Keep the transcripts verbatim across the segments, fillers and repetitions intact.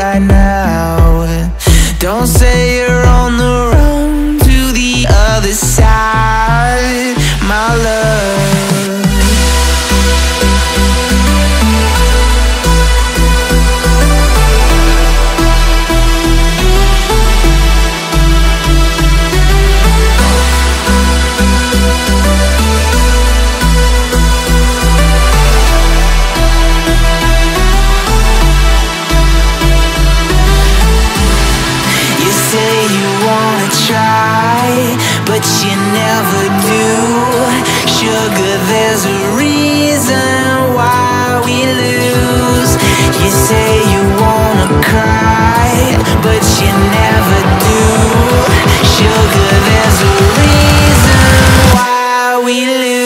right now. Don't say you're on the run to the other side, my love. But you never do. Sugar, there's a reason why we lose. You say you wanna cry, but you never do. Sugar, there's a reason why we lose.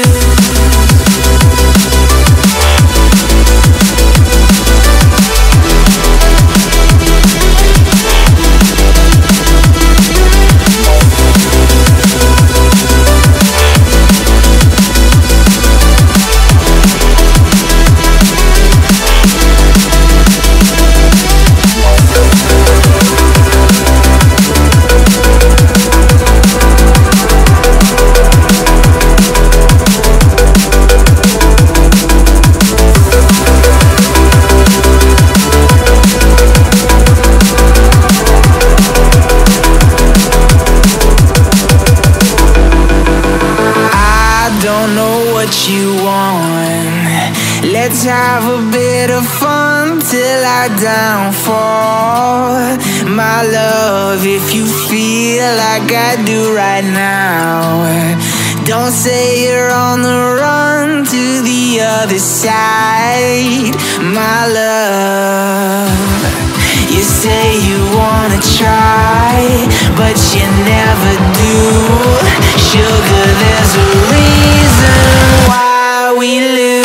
You want. Let's have a bit of fun till I downfall, my love. If you feel like I do right now, don't say you're on the run to the other side, my love. You say you wanna try, but you never do. Sugar, there's a reason why we lose.